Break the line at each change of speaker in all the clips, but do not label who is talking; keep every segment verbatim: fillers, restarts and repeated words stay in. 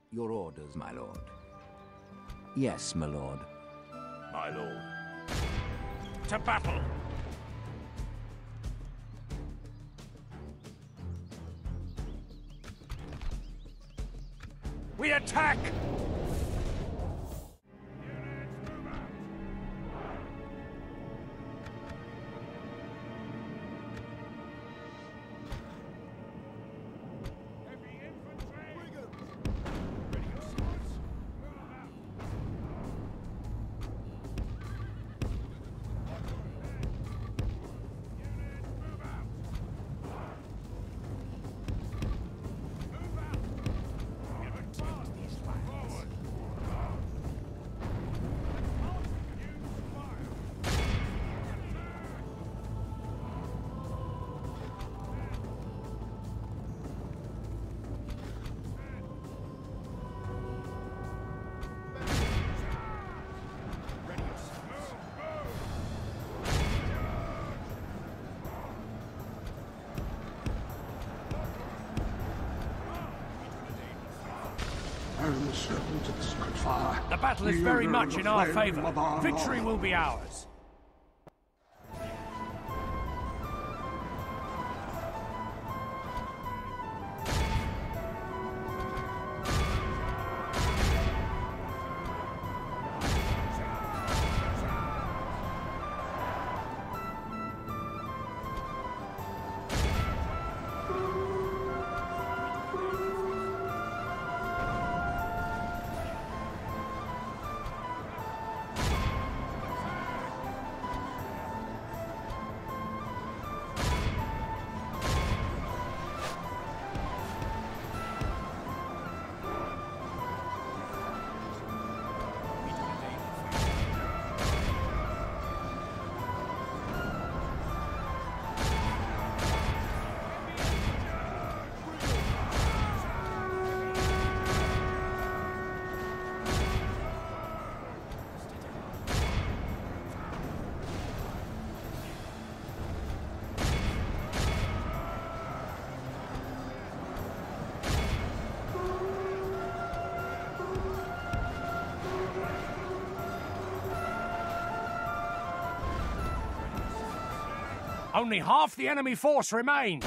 Your orders, my lord. Yes, my lord.
My lord. To battle! We attack!
The battle is very much in our favor. Victory will be ours. Only half the enemy force remains.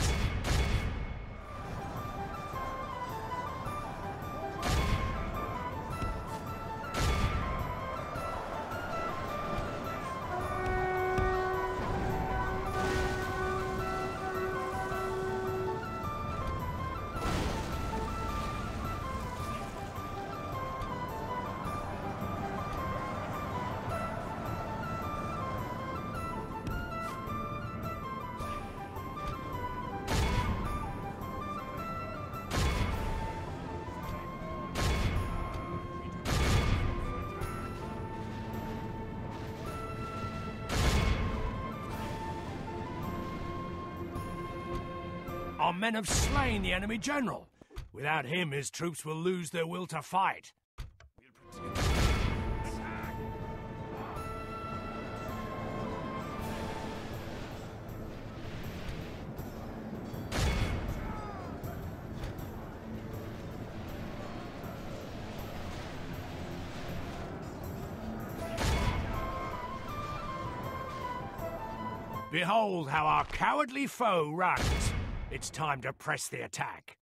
Our men have slain the enemy general. Without him, his troops will lose their will to fight. Behold how our cowardly foe runs. It's time to press the attack.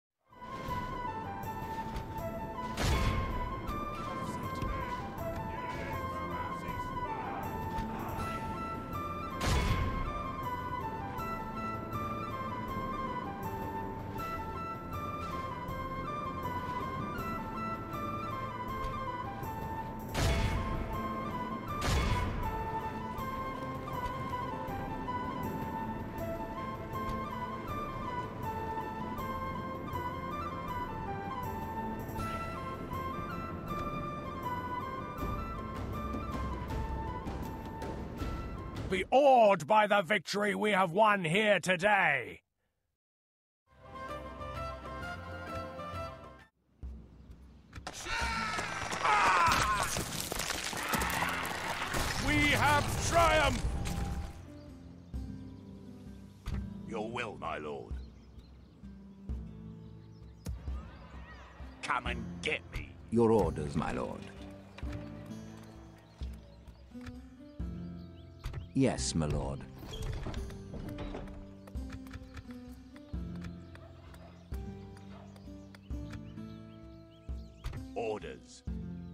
Be awed by the victory we have won here today. Ah! We have triumphed!
Your will, my lord. come and get me.
Your orders, my lord. Yes, my lord.
Orders.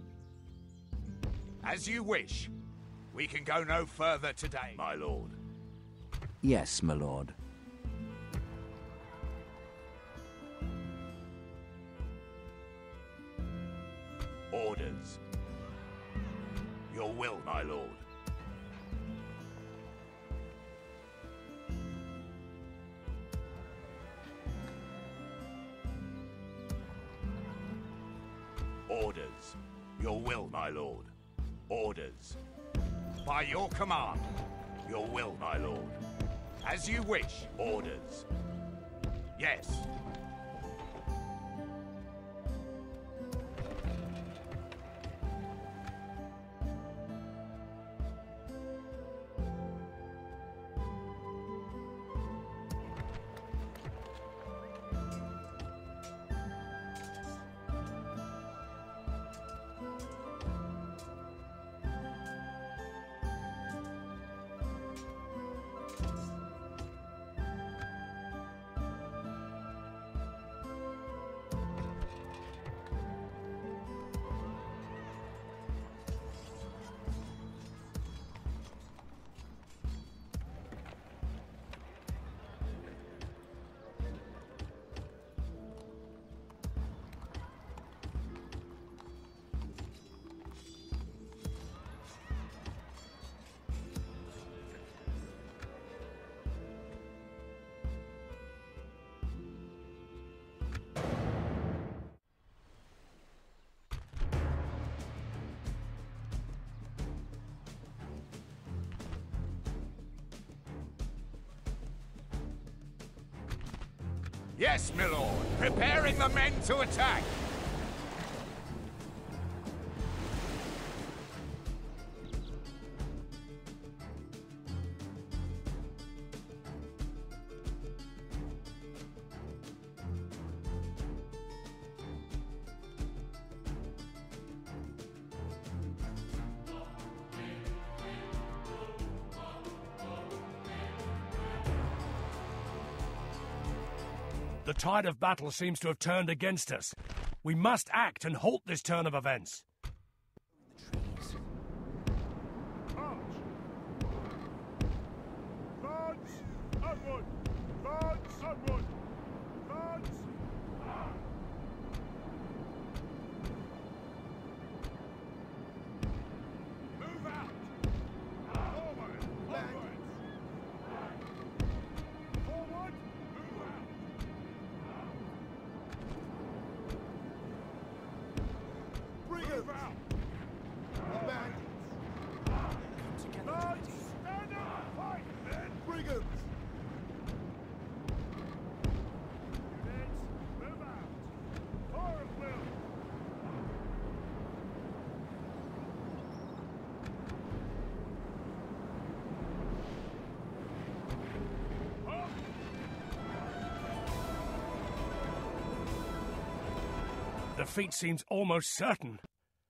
As you wish. We can go no further today, my lord.
Yes, my lord.
Orders. Your will, my lord. Orders. Your will, my lord. Orders. By your command. Your will, my lord. As you wish. Orders. Yes. Yes, my lord. Preparing the men to attack.
The tide of battle seems to have turned against us. We must act and halt this turn of events. Defeat seems almost certain.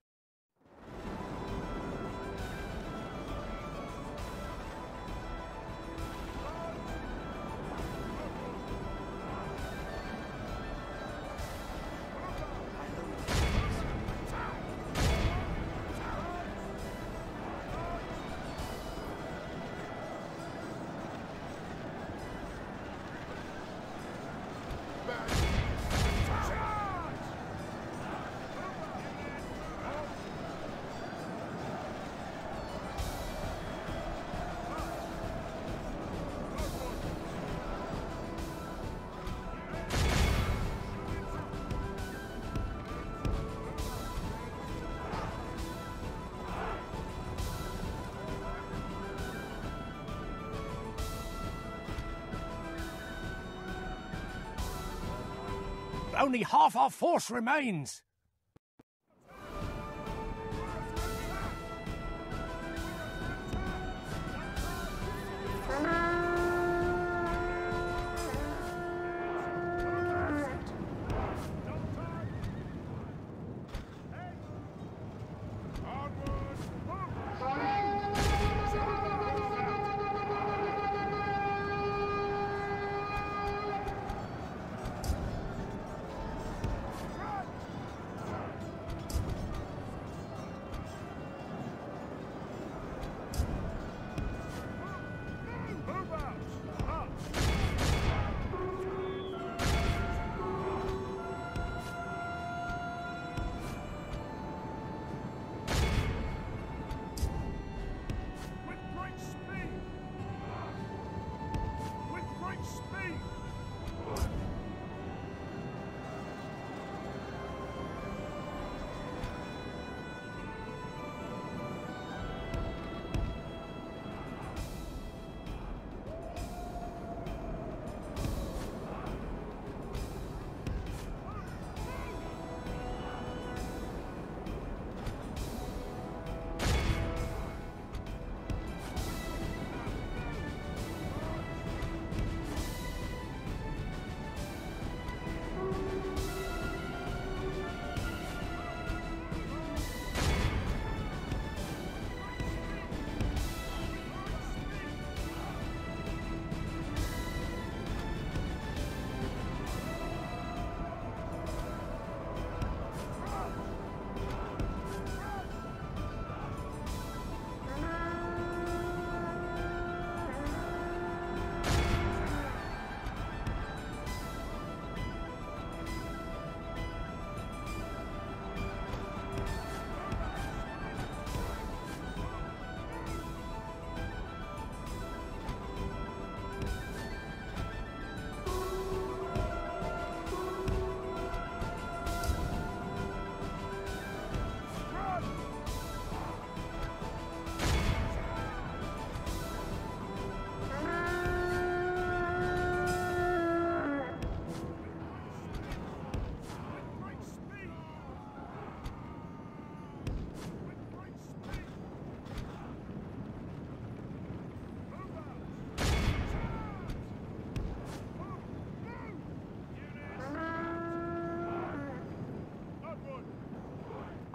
Only half our force remains.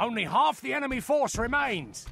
Only half the enemy force remains.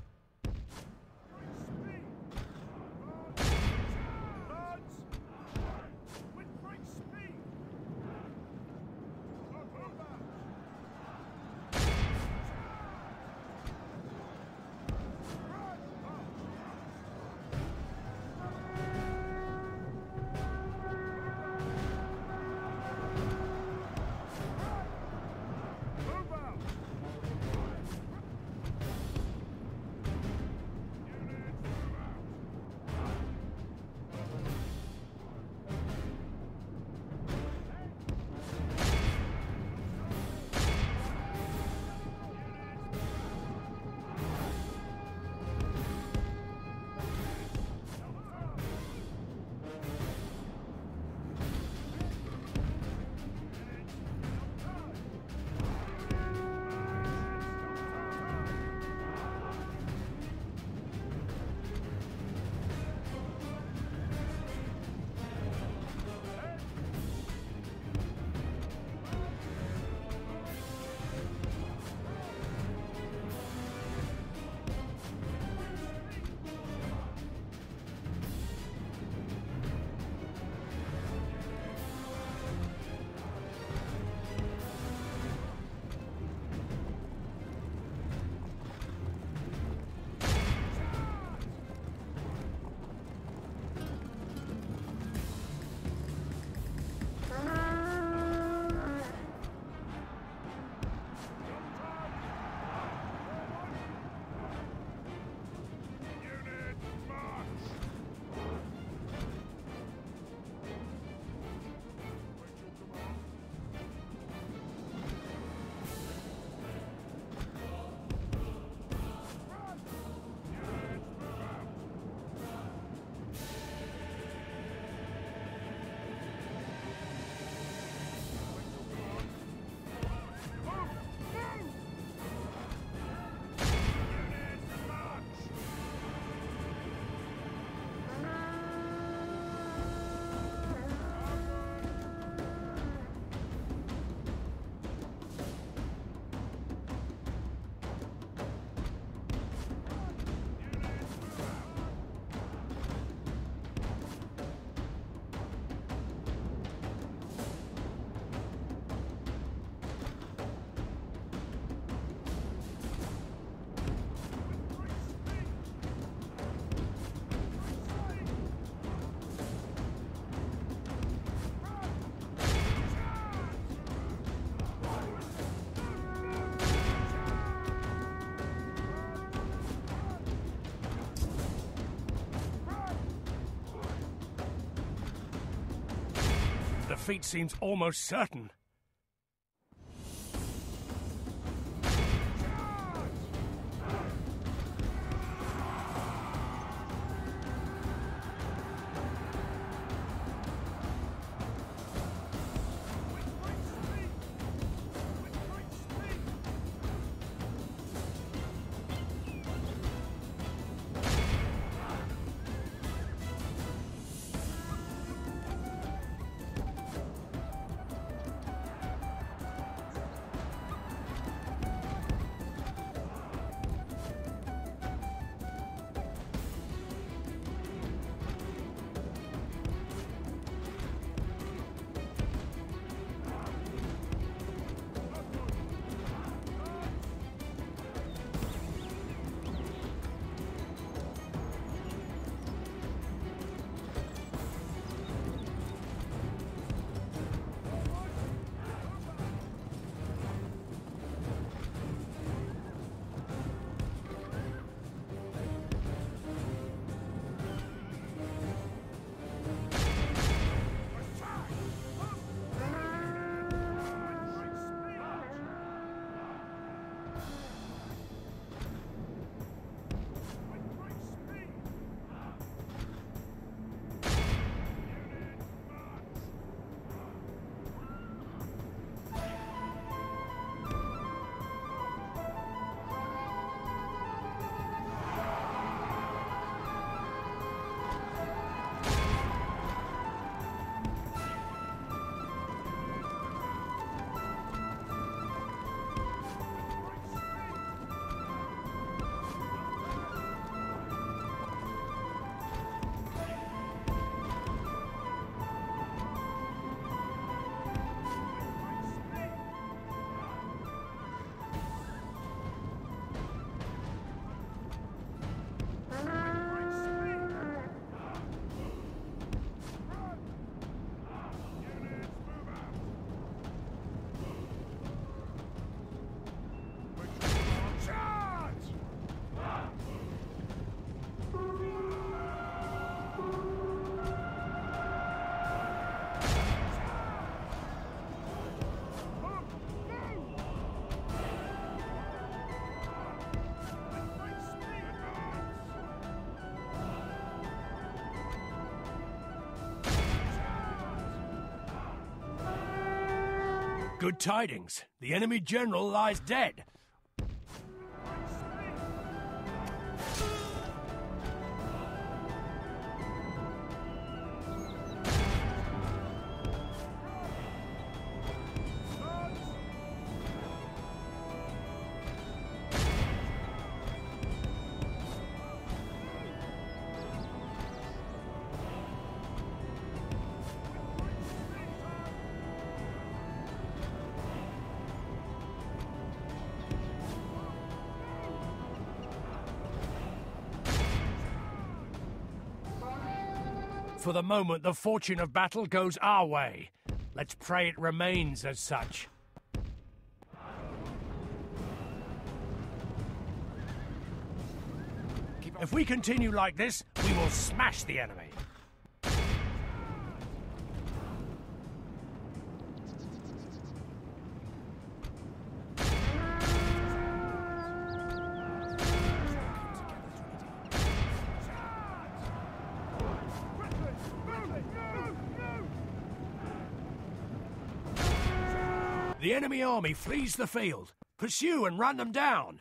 Defeat seems almost certain. Good tidings. The enemy general lies dead. For the moment, the fortune of battle goes our way. Let's pray it remains as such. If we continue like this, we will smash the enemy. The enemy army flees the field. Pursue and run them down.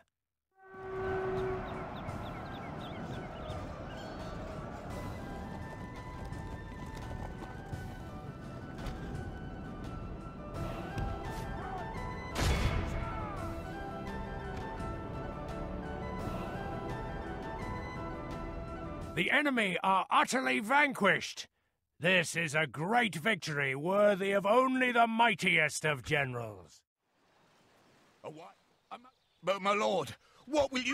The enemy are utterly vanquished. This is a great victory, worthy of only the mightiest of generals.
A what? I'm... But, my lord, what will you...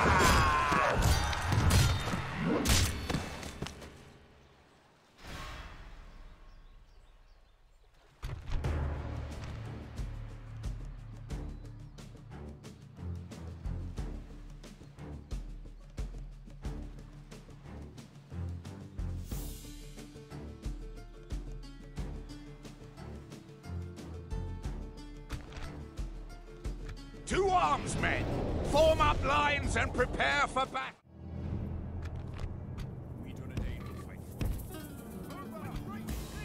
To arms, men! Form up lines and prepare for battle! We Dunedains will fight for you.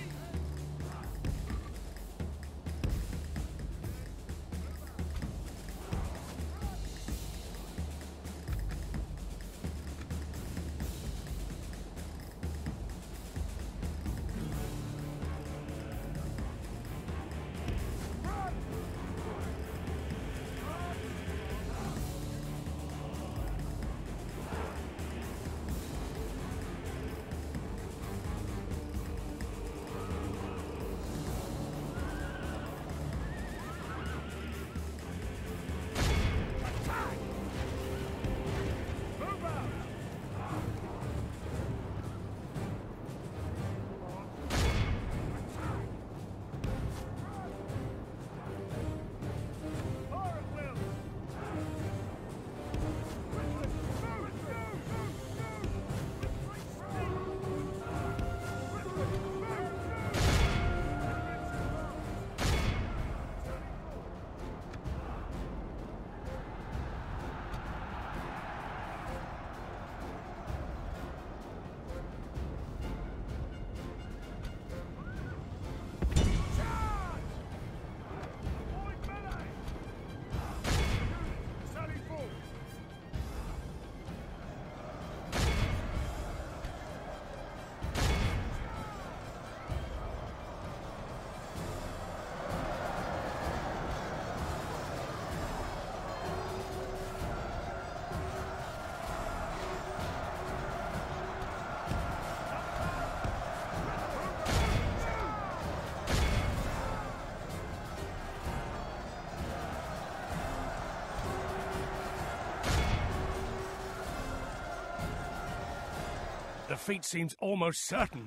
Defeat seems almost certain.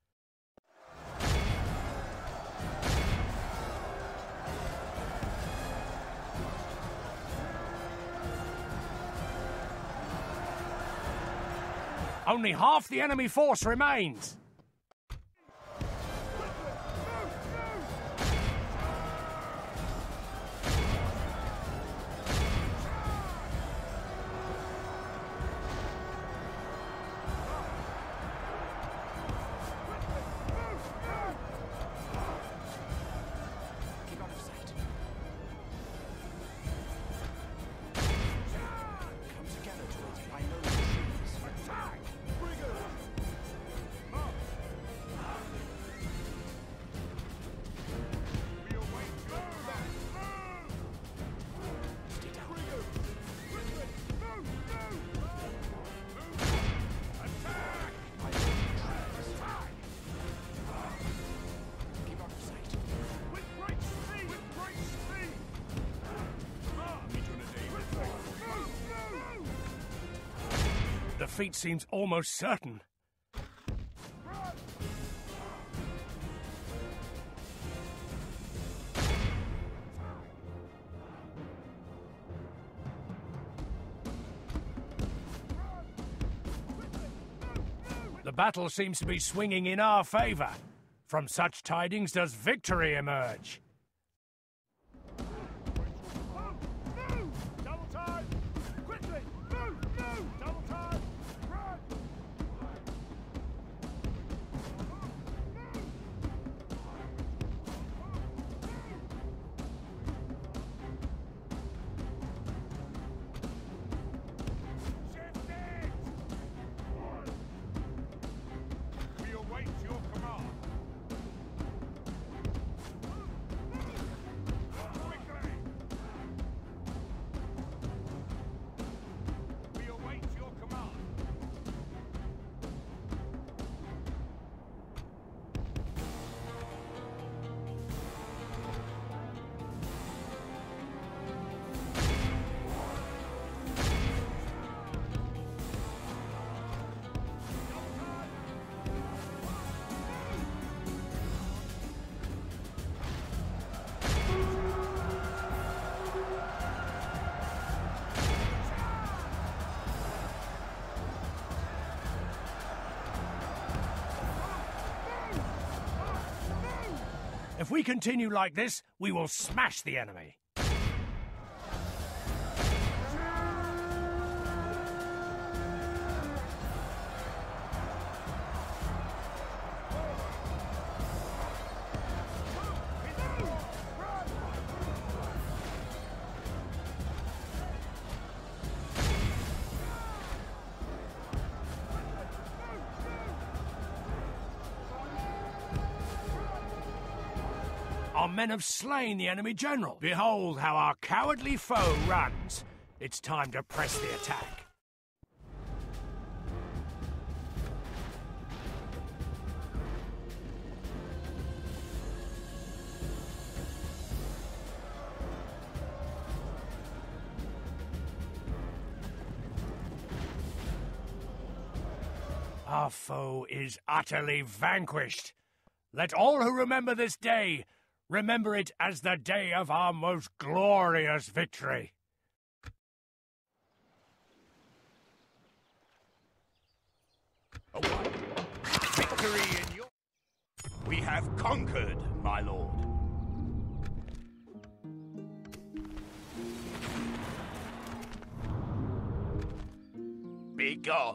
Only half the enemy force remains.
Keep out of sight.
defeat seems almost certain. The battle seems to be swinging in our favor. From such tidings does victory emerge.
Double time! Quickly! Move! Move! Double time! Run! Shift it! We await your command. Quickly! We await your command.
If we continue like this, we will smash the enemy. Our men have slain the enemy general. Behold how our cowardly foe runs. It's time to press the attack. Our foe is utterly vanquished. Let all who remember this day remember it as the day of our most glorious victory.
Away. Victory in your... We have conquered, my lord. Be gone.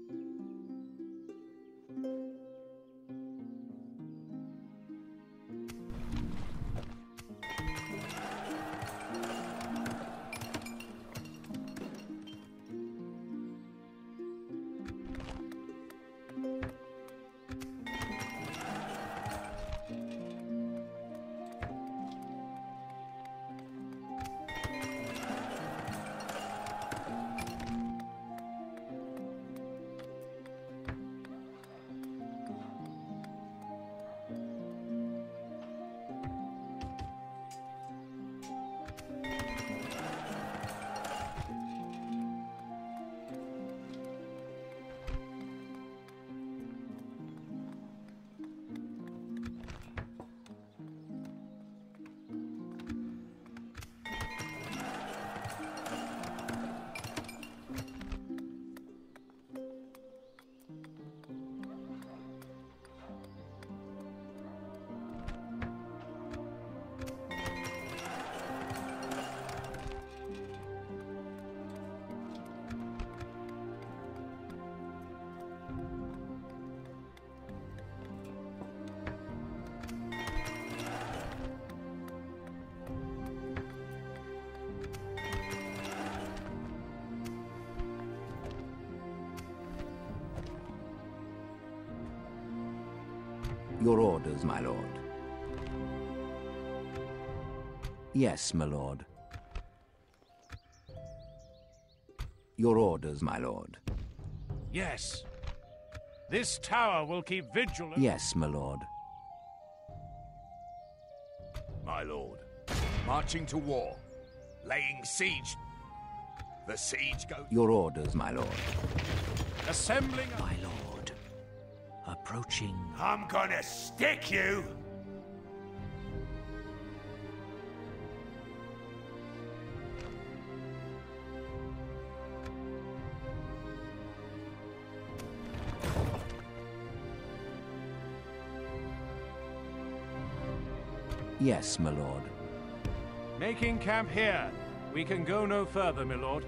Your orders, my lord. Yes, my lord. Your orders, my lord.
Yes. This tower will keep vigil.
Yes, my lord.
My lord. Marching to war. Laying siege. The siege goes...
Your orders, my lord.
Assembling...
My lord. Approaching.
I'm gonna stick you!
Yes, my lord.
Making camp here. We can go no further, my lord.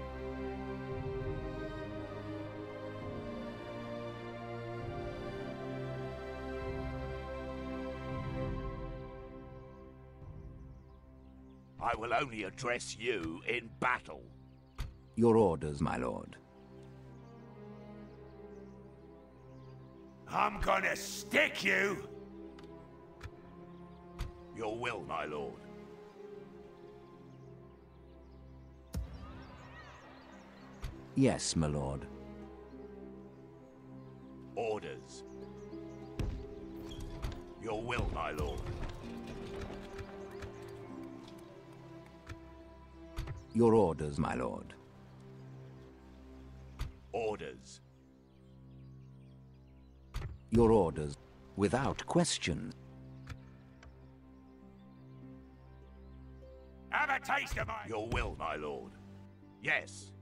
I will only address you in battle.
Your orders, my lord.
I'm gonna stick you! Your will, my lord.
Yes, my lord.
Orders. Your will, my lord.
Your orders, my lord.
Orders.
Your orders, without question.
Have a taste of my... Your will, my lord. Yes.